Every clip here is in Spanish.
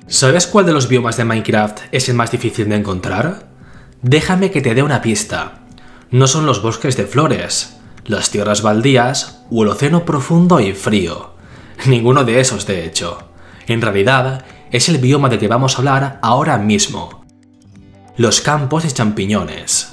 ¿Sabes cuál de los biomas de Minecraft es el más difícil de encontrar? Déjame que te dé una pista. No son los bosques de flores, las tierras baldías o el océano profundo y frío. Ninguno de esos, de hecho. En realidad, es el bioma del que vamos a hablar ahora mismo. Los campos de champiñones.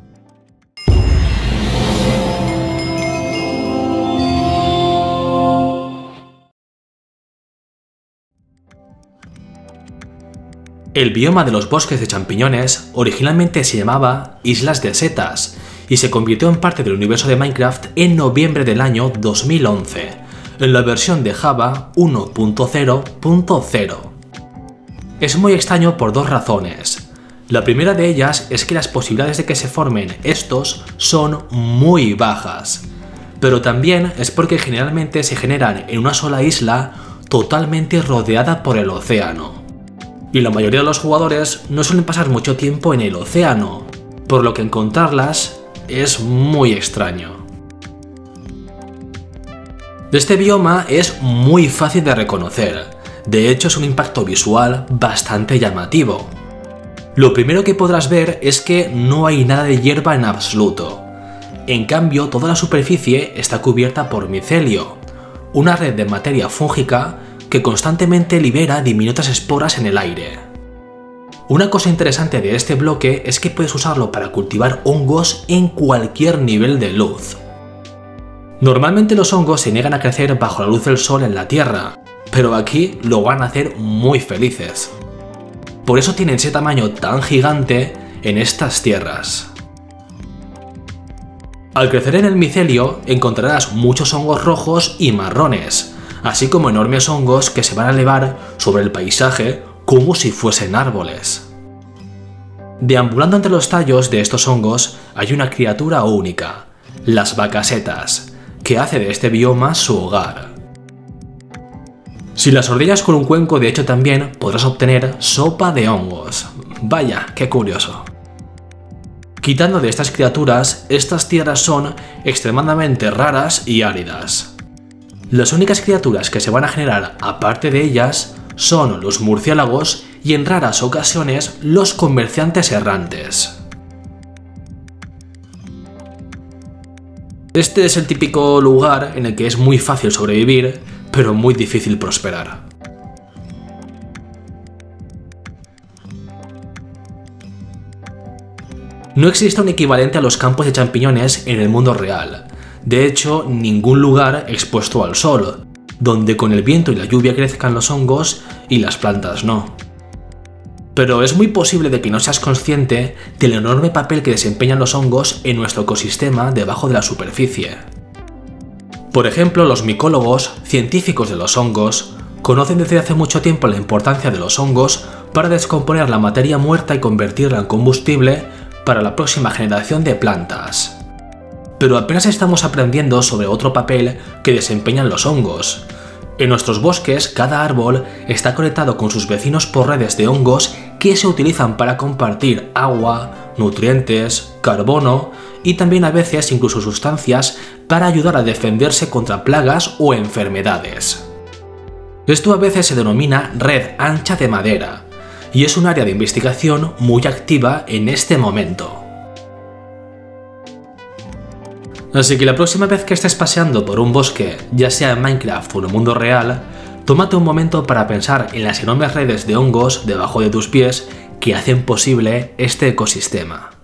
El bioma de los bosques de champiñones originalmente se llamaba Islas de Setas y se convirtió en parte del universo de Minecraft en noviembre del año 2011, en la versión de Java 1.0.0. Es muy extraño por dos razones. La primera de ellas es que las posibilidades de que se formen estos son muy bajas, pero también es porque generalmente se generan en una sola isla totalmente rodeada por el océano. Y la mayoría de los jugadores no suelen pasar mucho tiempo en el océano, por lo que encontrarlas es muy extraño. Este bioma es muy fácil de reconocer, de hecho es un impacto visual bastante llamativo. Lo primero que podrás ver es que no hay nada de hierba en absoluto. En cambio, toda la superficie está cubierta por micelio, una red de materia fúngica que constantemente libera diminutas esporas en el aire. Una cosa interesante de este bloque es que puedes usarlo para cultivar hongos en cualquier nivel de luz. Normalmente los hongos se niegan a crecer bajo la luz del sol en la tierra, pero aquí lo van a hacer muy felices. Por eso tienen ese tamaño tan gigante en estas tierras. Al crecer en el micelio encontrarás muchos hongos rojos y marrones, así como enormes hongos que se van a elevar sobre el paisaje como si fuesen árboles. Deambulando entre los tallos de estos hongos hay una criatura única, las bacasetas, que hace de este bioma su hogar. Si las ordeñas con un cuenco, de hecho también podrás obtener sopa de hongos. Vaya, qué curioso. Quitando de estas criaturas, estas tierras son extremadamente raras y áridas. Las únicas criaturas que se van a generar aparte de ellas son los murciélagos y en raras ocasiones los comerciantes errantes. Este es el típico lugar en el que es muy fácil sobrevivir, pero muy difícil prosperar. No existe un equivalente a los campos de champiñones en el mundo real. De hecho, ningún lugar expuesto al sol, donde con el viento y la lluvia crezcan los hongos y las plantas no. Pero es muy posible de que no seas consciente del enorme papel que desempeñan los hongos en nuestro ecosistema debajo de la superficie. Por ejemplo, los micólogos, científicos de los hongos, conocen desde hace mucho tiempo la importancia de los hongos para descomponer la materia muerta y convertirla en combustible para la próxima generación de plantas. Pero apenas estamos aprendiendo sobre otro papel que desempeñan los hongos. En nuestros bosques, cada árbol está conectado con sus vecinos por redes de hongos que se utilizan para compartir agua, nutrientes, carbono y también a veces incluso sustancias para ayudar a defenderse contra plagas o enfermedades. Esto a veces se denomina red ancha de madera y es un área de investigación muy activa en este momento. Así que la próxima vez que estés paseando por un bosque, ya sea en Minecraft o en el mundo real, tómate un momento para pensar en las enormes redes de hongos debajo de tus pies que hacen posible este ecosistema.